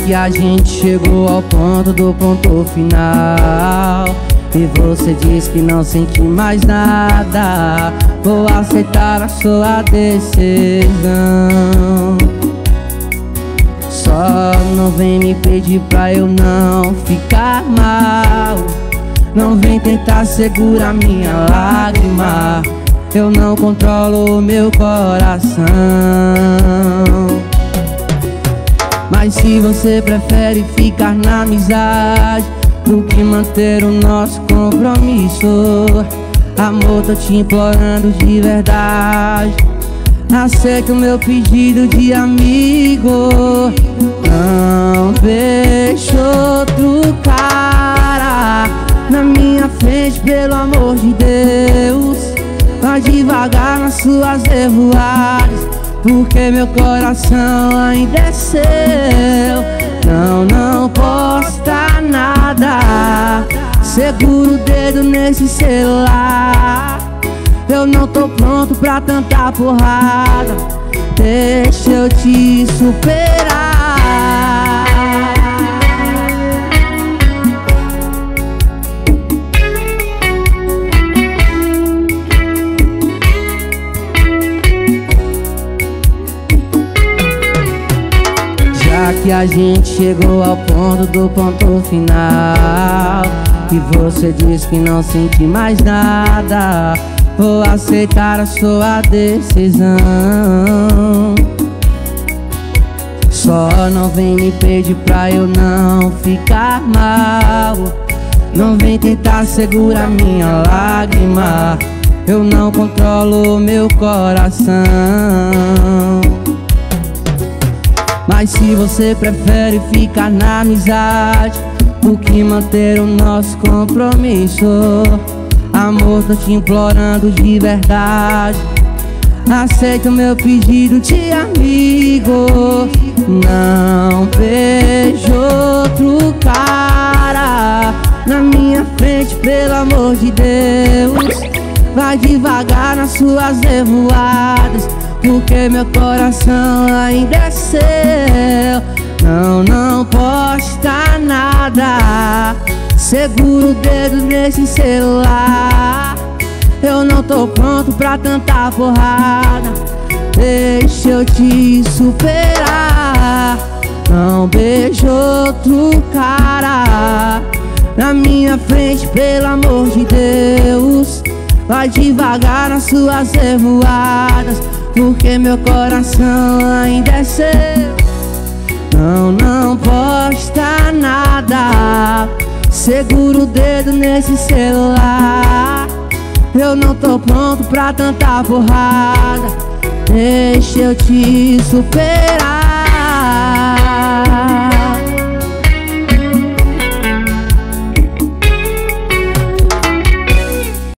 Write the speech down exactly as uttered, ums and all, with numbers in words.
que a gente chegou ao ponto do ponto final e você diz que não sente mais nada, vou aceitar a sua decisão. Só não vem me pedir pra eu não ficar mal, não vem tentar segurar minha lágrima, eu não controlo o meu coração. Mas se você prefere ficar na amizade do que manter o nosso compromisso, amor, tô te implorando de verdade, aceita o meu pedido de amigo. Não deixe outro cara na minha frente, pelo amor de Deus. Vai devagar nas suas revoadas, porque meu coração ainda é seu. Não, não posta nada, segura o dedo nesse celular, eu não tô pronto pra tanta porrada, deixa eu te superar. Já que a gente chegou ao ponto do ponto final e você diz que não sente mais nada, vou aceitar a sua decisão. Só não vem me pedir pra eu não ficar mal, não vem tentar segurar minha lágrima, eu não controlo o meu coração. Mas se você prefere ficar na amizade do que manter o nosso compromisso, amor, tô te implorando de verdade, aceita o meu pedido de amigo. Não vejo outro cara na minha frente, pelo amor de Deus. Vai devagar nas suas revoadas, porque meu coração ainda é seu. Não, não posta nada, segura o dedo nesse celular, eu não tô pronto pra tanta porrada, deixa eu te superar. Não beijo outro cara na minha frente, pelo amor de Deus. Vai devagar nas suas revoadas, porque meu coração ainda é seu. Não, não posta nada, segura o dedo nesse celular, eu não tô pronto pra tanta porrada, deixa eu te superar.